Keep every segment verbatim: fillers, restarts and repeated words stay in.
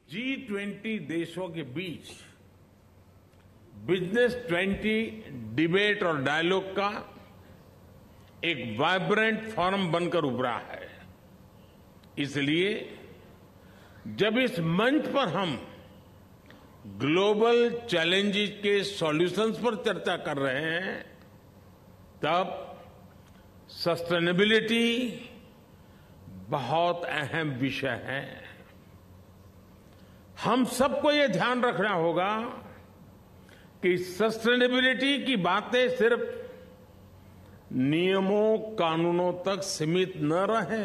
जी twenty देशों के बीच बिजनेस ट्वेंटी डिबेट और डायलॉग का एक वाइब्रेंट फोरम बनकर उभरा है। इसलिए जब इस मंच पर हम ग्लोबल चैलेंजेस के सॉल्यूशंस पर चर्चा कर रहे हैं, तब सस्टेनेबिलिटी बहुत अहम विषय है। हम सबको ये ध्यान रखना होगा कि सस्टेनेबिलिटी की बातें सिर्फ नियमों कानूनों तक सीमित न रहे,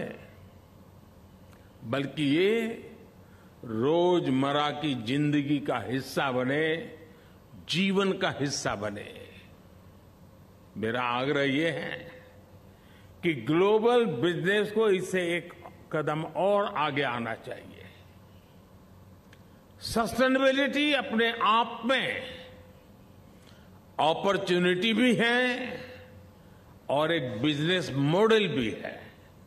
बल्कि ये रोजमर्रा की जिंदगी का हिस्सा बने, जीवन का हिस्सा बने। मेरा आग्रह ये है कि ग्लोबल बिजनेस को इससे एक कदम और आगे आना चाहिए। सस्टेनेबिलिटी अपने आप में अपॉर्चुनिटी भी है और एक बिजनेस मॉडल भी है।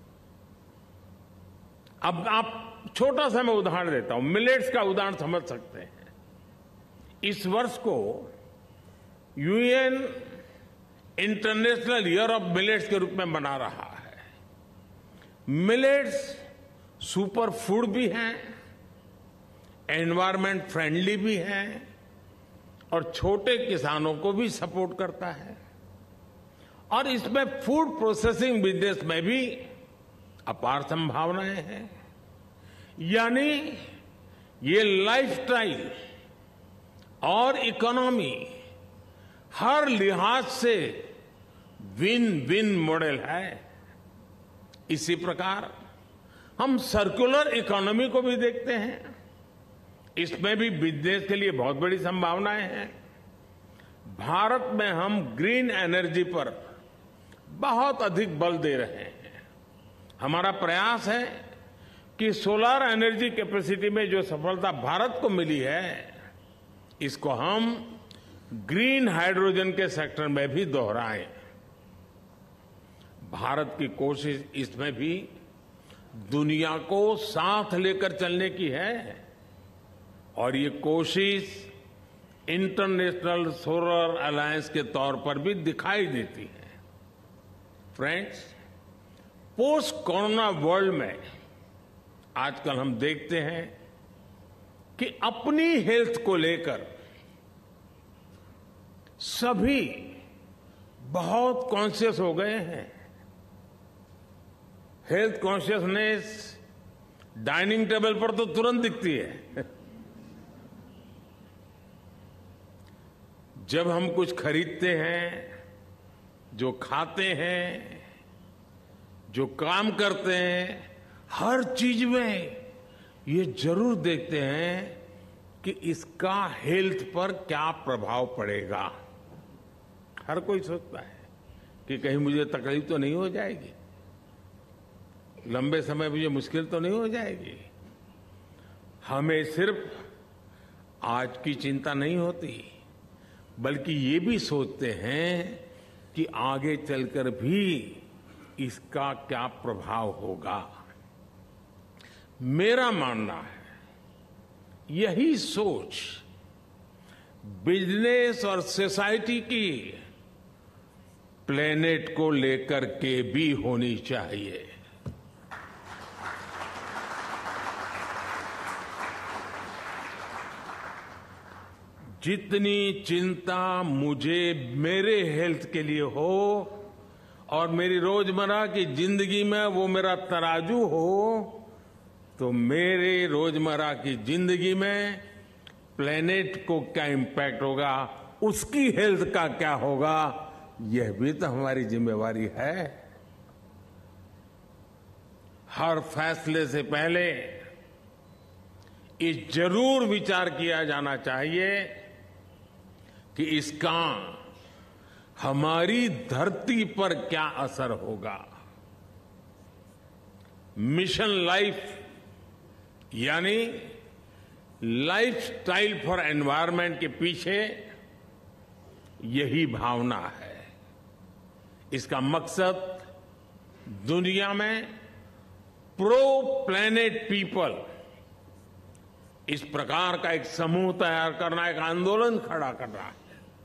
अब आप छोटा सा मैं उदाहरण देता हूं, मिलेट्स का उदाहरण समझ सकते हैं। इस वर्ष को UN international year of millets के रूप में मना रहा है। मिलेट्स सुपर फूड भी हैं, एनवायरमेंट फ्रेंडली भी है और छोटे किसानों को भी सपोर्ट करता है। और इसमें फूड प्रोसेसिंग बिजनेस में भी अपार संभावनाएं हैं। यानी ये लाइफस्टाइल और इकोनॉमी हर लिहाज से विन विन मॉडल है। इसी प्रकार हम सर्कुलर इकोनॉमी को भी देखते हैं। इसमें भी बिजनेस के लिए बहुत बड़ी संभावनाएं हैं। भारत में हम ग्रीन एनर्जी पर बहुत अधिक बल दे रहे हैं। हमारा प्रयास है कि सोलर एनर्जी कैपेसिटी में जो सफलता भारत को मिली है, इसको हम ग्रीन हाइड्रोजन के सेक्टर में भी दोहराएं। भारत की कोशिश इसमें भी दुनिया को साथ लेकर चलने की है और ये कोशिश इंटरनेशनल सोलर अलायंस के तौर पर भी दिखाई देती है। फ्रेंड्स, पोस्ट कोरोना वर्ल्ड में आजकल हम देखते हैं कि अपनी हेल्थ को लेकर सभी बहुत कॉन्शियस हो गए हैं। हेल्थ कॉन्शियसनेस डाइनिंग टेबल पर तो तुरंत दिखती है। जब हम कुछ खरीदते हैं, जो खाते हैं, जो काम करते हैं, हर चीज में ये जरूर देखते हैं कि इसका हेल्थ पर क्या प्रभाव पड़ेगा। हर कोई सोचता है कि कहीं मुझे तकलीफ तो नहीं हो जाएगी, लंबे समय मुझे मुश्किल तो नहीं हो जाएगी। हमें सिर्फ आज की चिंता नहीं होती, बल्कि ये भी सोचते हैं कि आगे चलकर भी इसका क्या प्रभाव होगा। मेरा मानना है यही सोच बिजनेस और सोसाइटी की प्लेनेट को लेकर के भी होनी चाहिए। जितनी चिंता मुझे मेरे हेल्थ के लिए हो और मेरी रोजमर्रा की जिंदगी में वो मेरा तराजू हो, तो मेरे रोजमर्रा की जिंदगी में प्लेनेट को क्या इम्पैक्ट होगा, उसकी हेल्थ का क्या होगा, यह भी तो हमारी जिम्मेवारी है। हर फैसले से पहले ये जरूर विचार किया जाना चाहिए कि इसका हमारी धरती पर क्या असर होगा। मिशन लाइफ यानी लाइफ स्टाइल फॉर एनवायरमेंट के पीछे यही भावना है। इसका मकसद दुनिया में प्रो प्लैनेट पीपल इस प्रकार का एक समूह तैयार करना, एक आंदोलन खड़ा करना है।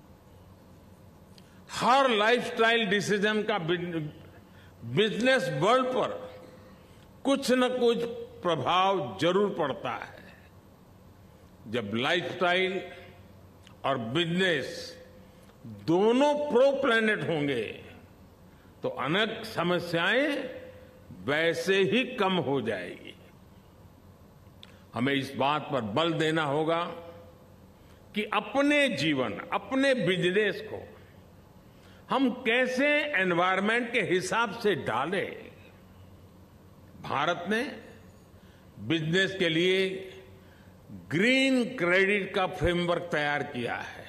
हर लाइफस्टाइल डिसीजन का बिजनेस वर्ल्ड पर कुछ न कुछ प्रभाव जरूर पड़ता है। जब लाइफस्टाइल और बिजनेस दोनों प्रो प्लैनेट होंगे तो अनेक समस्याएं वैसे ही कम हो जाएगी। हमें इस बात पर बल देना होगा कि अपने जीवन, अपने बिजनेस को हम कैसे एनवायरनमेंट के हिसाब से डालें। भारत ने बिजनेस के लिए ग्रीन क्रेडिट का फ्रेमवर्क तैयार किया है।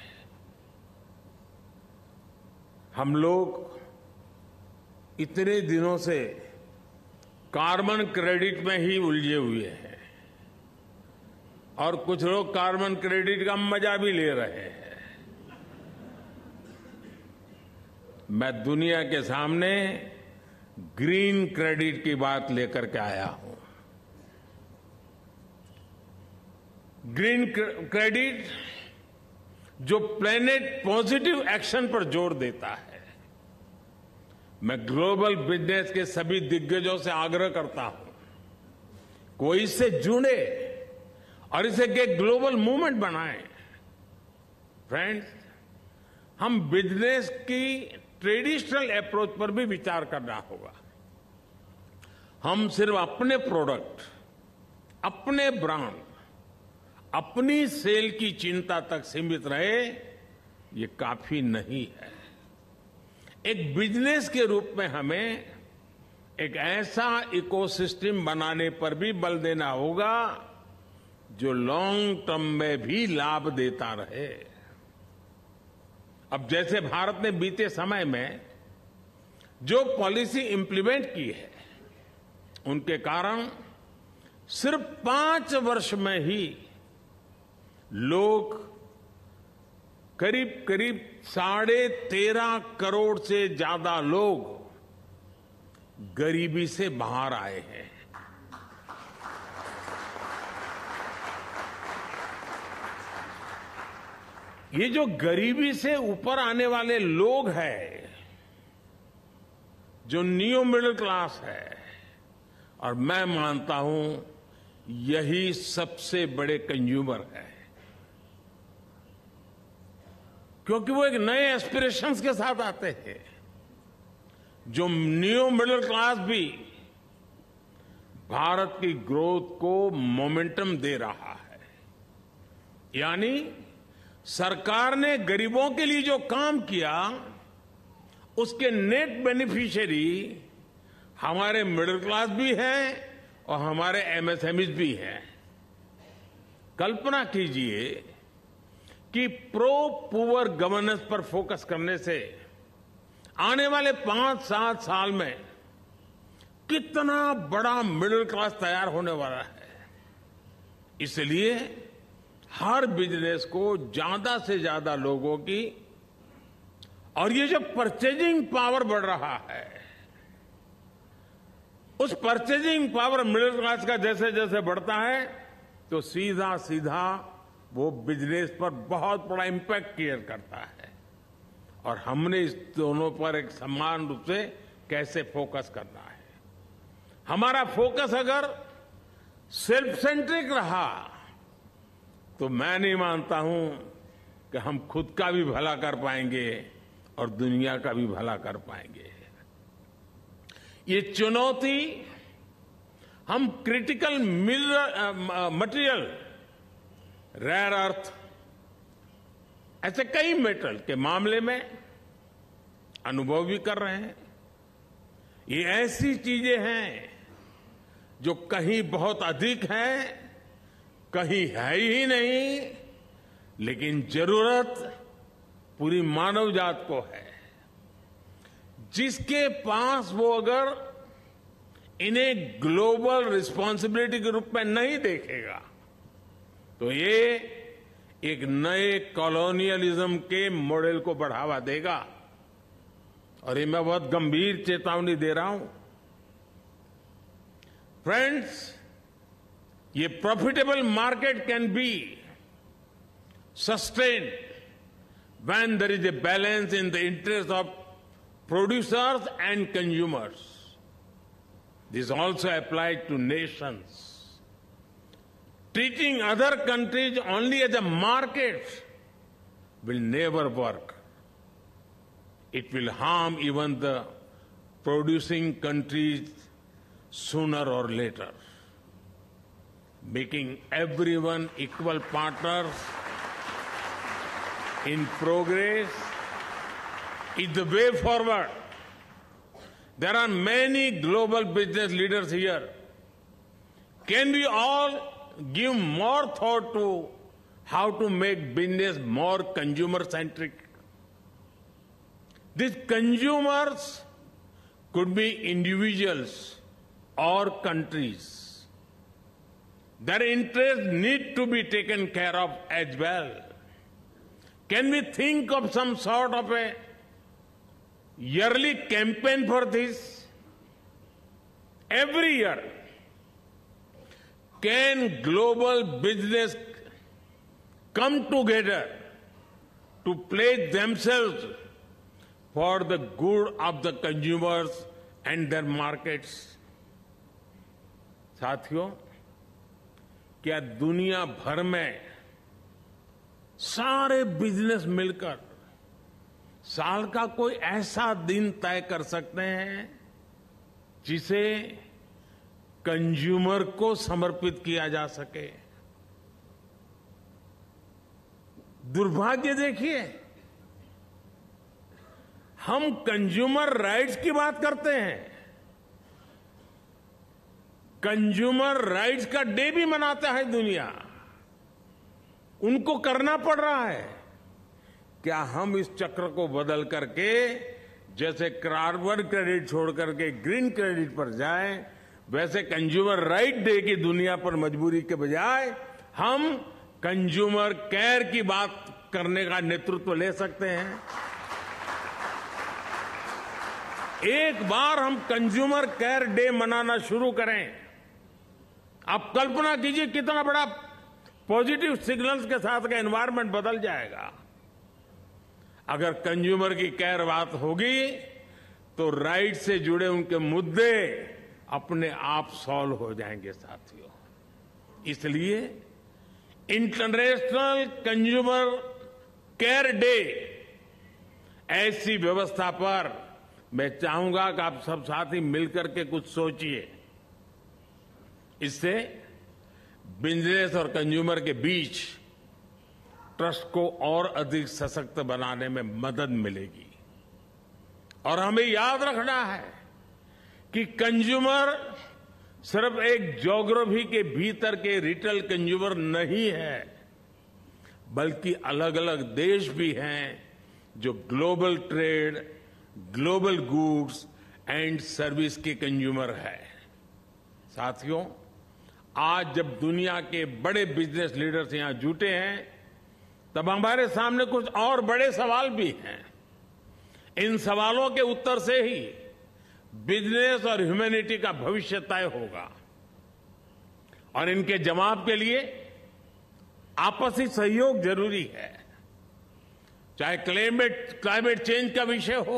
हम लोग इतने दिनों से कार्बन क्रेडिट में ही उलझे हुए हैं और कुछ लोग कार्बन क्रेडिट का मजा भी ले रहे हैं। मैं दुनिया के सामने ग्रीन क्रेडिट की बात लेकर के आया हूं। ग्रीन क्रेडिट जो प्लेनेट पॉजिटिव एक्शन पर जोर देता है। मैं ग्लोबल बिजनेस के सभी दिग्गजों से आग्रह करता हूं, कोई इससे जुड़े और इसे एक ग्लोबल मूवमेंट बनाएं। फ्रेंड्स, हम बिजनेस की ट्रेडिशनल अप्रोच पर भी विचार करना होगा। हम सिर्फ अपने प्रोडक्ट, अपने ब्रांड, अपनी सेल की चिंता तक सीमित रहे, ये काफी नहीं है। एक बिजनेस के रूप में हमें एक ऐसा इकोसिस्टम बनाने पर भी बल देना होगा जो लॉन्ग टर्म में भी लाभ देता रहे। अब जैसे भारत ने बीते समय में जो पॉलिसी इंप्लीमेंट की है, उनके कारण सिर्फ पांच वर्ष में ही लोग करीब करीब साढ़े तेरह करोड़ से ज्यादा लोग गरीबी से बाहर आए हैं। ये जो गरीबी से ऊपर आने वाले लोग हैं, जो न्यू मिडिल क्लास है, और मैं मानता हूं यही सबसे बड़े कंज्यूमर है, क्योंकि वो एक नए एस्पिरेशंस के साथ आते हैं। जो न्यू मिडिल क्लास भी भारत की ग्रोथ को मोमेंटम दे रहा है। यानी सरकार ने गरीबों के लिए जो काम किया, उसके नेट बेनिफिशियरी हमारे मिडिल क्लास भी हैं और हमारे एमएसएमईज भी हैं। कल्पना कीजिए कि प्रो पुअर गवर्नेंस पर फोकस करने से आने वाले पांच सात साल में कितना बड़ा मिडिल क्लास तैयार होने वाला है। इसलिए हर बिजनेस को ज्यादा से ज्यादा लोगों की, और ये जो परचेजिंग पावर बढ़ रहा है, उस परचेजिंग पावर मिडिल क्लास का जैसे जैसे बढ़ता है तो सीधा सीधा वो बिजनेस पर बहुत बड़ा इम्पैक्ट क्रिएट करता है। और हमने इस दोनों पर एक समान रूप से कैसे फोकस करना है। हमारा फोकस अगर सेल्फ सेंट्रिक रहा तो मैं नहीं मानता हूं कि हम खुद का भी भला कर पाएंगे और दुनिया का भी भला कर पाएंगे। ये चुनौती हम क्रिटिकल मटेरियल, रेयर अर्थ, ऐसे कई मेटल के मामले में अनुभव भी कर रहे हैं। ये ऐसी चीजें हैं जो कहीं बहुत अधिक है, कहीं है ही नहीं, लेकिन जरूरत पूरी मानव जात को है। जिसके पास वो अगर इन्हें ग्लोबल रिस्पॉन्सिबिलिटी के रूप में नहीं देखेगा तो ये एक नए कॉलोनियलिज्म के मॉडल को बढ़ावा देगा। और ये मैं बहुत गंभीर चेतावनी दे रहा हूं। फ्रेंड्स, ये profitable market can be sustained when there is a balance in the interest of producers and consumers. This also applies to nations. Treating other countries only as a market will never work. It will harm even the producing countries sooner or later. Making everyone equal partners in progress is the way forward. There are many global business leaders here. Can we all give more thought to how to make business more consumer-centric? These consumers could be individuals or countries. Their interests need to be taken care of as well. Can we think of some sort of a yearly campaign for this? Every year, can global business come together to pledge themselves for the good of the consumers and their markets? साथियों, क्या दुनिया भर में सारे business मिलकर साल का कोई ऐसा दिन तय कर सकते हैं जिसे कंज्यूमर को समर्पित किया जा सके? दुर्भाग्य देखिए, हम कंज्यूमर राइट्स की बात करते हैं, कंज्यूमर राइट्स का डे भी मनाता है दुनिया, उनको करना पड़ रहा है। क्या हम इस चक्र को बदल करके जैसे कार्बन क्रेडिट छोड़ करके ग्रीन क्रेडिट पर जाएं, वैसे कंज्यूमर राइट डे की दुनिया पर मजबूरी के बजाय हम कंज्यूमर केयर की बात करने का नेतृत्व ले सकते हैं? एक बार हम कंज्यूमर केयर डे मनाना शुरू करें, आप कल्पना कीजिए कितना बड़ा पॉजिटिव सिग्नल्स के साथ का एनवायरनमेंट बदल जाएगा। अगर कंज्यूमर की केयर बात होगी तो राइट से जुड़े उनके मुद्दे अपने आप सॉल्व हो जाएंगे साथियों। इसलिए इंटरनेशनल कंज्यूमर केयर डे ऐसी व्यवस्था पर मैं चाहूंगा कि आप सब साथी मिलकर के कुछ सोचिए। इससे बिजनेस और कंज्यूमर के बीच ट्रस्ट को और अधिक सशक्त बनाने में मदद मिलेगी। और हमें याद रखना है कि कंज्यूमर सिर्फ एक ज्योग्राफी के भीतर के रिटेल कंज्यूमर नहीं है, बल्कि अलग अलग देश भी हैं जो global trade, global goods and service के कंज्यूमर है। साथियों, आज जब दुनिया के बड़े बिजनेस लीडर्स यहां जुटे हैं, तब हमारे सामने कुछ और बड़े सवाल भी हैं। इन सवालों के उत्तर से ही बिजनेस और ह्यूमैनिटी का भविष्य तय होगा। और इनके जवाब के लिए आपसी सहयोग जरूरी है। चाहे क्लाइमेट क्लाइमेट चेंज का विषय हो,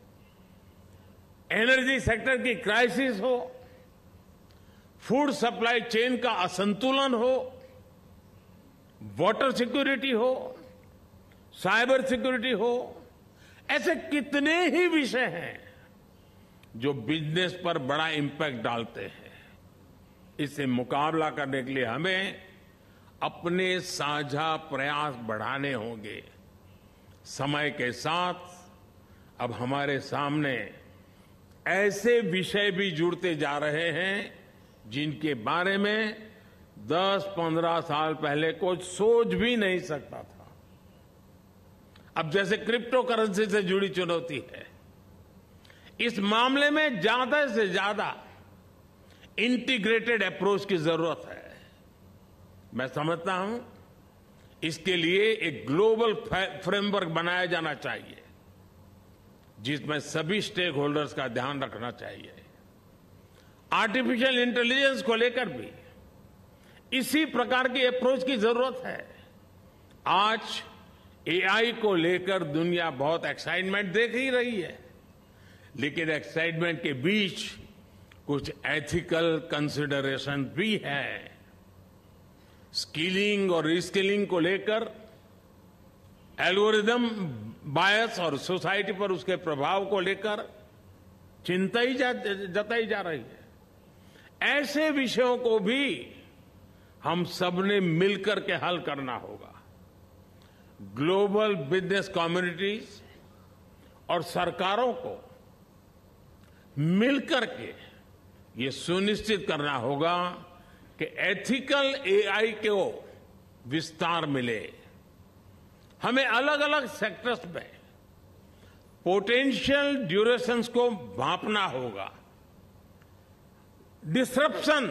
एनर्जी सेक्टर की क्राइसिस हो, फूड सप्लाई चेन का असंतुलन हो, वाटर सिक्योरिटी हो, साइबर सिक्योरिटी हो, ऐसे कितने ही विषय हैं जो बिजनेस पर बड़ा इंपैक्ट डालते हैं। इससे मुकाबला करने के लिए हमें अपने साझा प्रयास बढ़ाने होंगे। समय के साथ अब हमारे सामने ऐसे विषय भी जुड़ते जा रहे हैं जिनके बारे में दस पंद्रह साल पहले कोई सोच भी नहीं सकता था। अब जैसे क्रिप्टो करेंसी से जुड़ी चुनौती है, इस मामले में ज्यादा से ज्यादा इंटीग्रेटेड अप्रोच की जरूरत है। मैं समझता हूं इसके लिए एक ग्लोबल फ्रेमवर्क बनाया जाना चाहिए जिसमें सभी स्टेक होल्डर्स का ध्यान रखना चाहिए। आर्टिफिशियल इंटेलिजेंस को लेकर भी इसी प्रकार की अप्रोच की जरूरत है। आज एआई को लेकर दुनिया बहुत एक्साइटमेंट देख ही रही है, लेकिन एक्साइटमेंट के बीच कुछ एथिकल कंसिडरेशन भी है। स्किलिंग और रिस्किलिंग को लेकर एल्गोरिदम बायस और सोसाइटी पर उसके प्रभाव को लेकर चिंता ही जा, जताई जा रही है। ऐसे विषयों को भी हम सबने मिलकर के हल करना होगा। ग्लोबल बिजनेस कम्युनिटीज और सरकारों को मिलकर के ये सुनिश्चित करना होगा कि एथिकल एआई को विस्तार मिले। हमें अलग अलग सेक्टर्स में पोटेंशियल ड्यूरेशंस को भांपना होगा। डिसरप्शन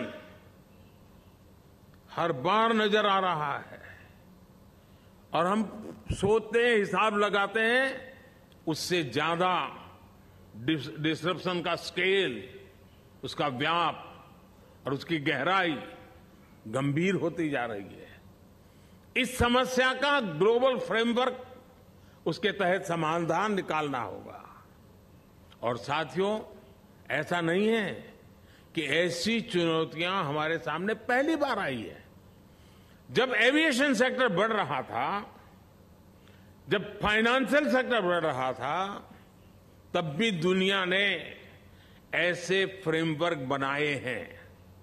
हर बार नजर आ रहा है और हम सोचते हैं, हिसाब लगाते हैं, उससे ज्यादा डिसरप्शन का स्केल, उसका व्याप और उसकी गहराई गंभीर होती जा रही है। इस समस्या का ग्लोबल फ्रेमवर्क, उसके तहत समाधान निकालना होगा। और साथियों, ऐसा नहीं है कि ऐसी चुनौतियां हमारे सामने पहली बार आई है। जब एविएशन सेक्टर बढ़ रहा था, जब फाइनेंशियल सेक्टर बढ़ रहा था, तब भी दुनिया ने ऐसे फ्रेमवर्क बनाए हैं।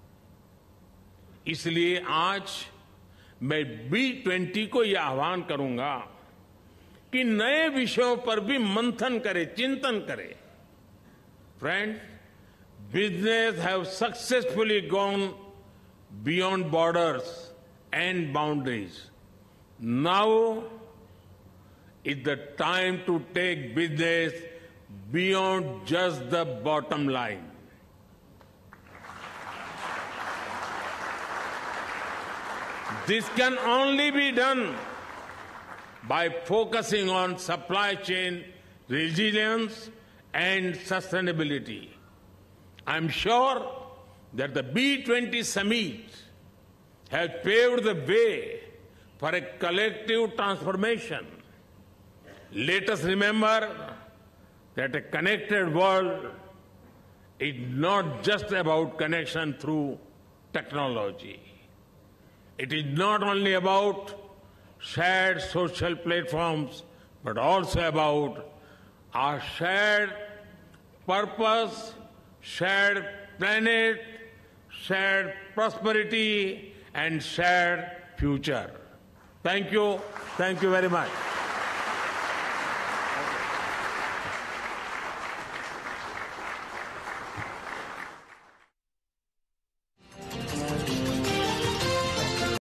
इसलिए आज मैं बी ट्वेंटी को यह आह्वान करूंगा कि नए विषयों पर भी मंथन करे, चिंतन करे। Friends, business have successfully gone beyond borders and boundaries. Now is the time to take business beyond just the bottom line. This can only be done by focusing on supply chain resilience and sustainability. I'm sure that the B twenty summit has paved the way for a collective transformation. Let us remember that a connected world is not just about connection through technology. It is not only about shared social platforms, but also about our shared purpose, shared planet, shared prosperity, and shared future. Thank you. Thank you very much.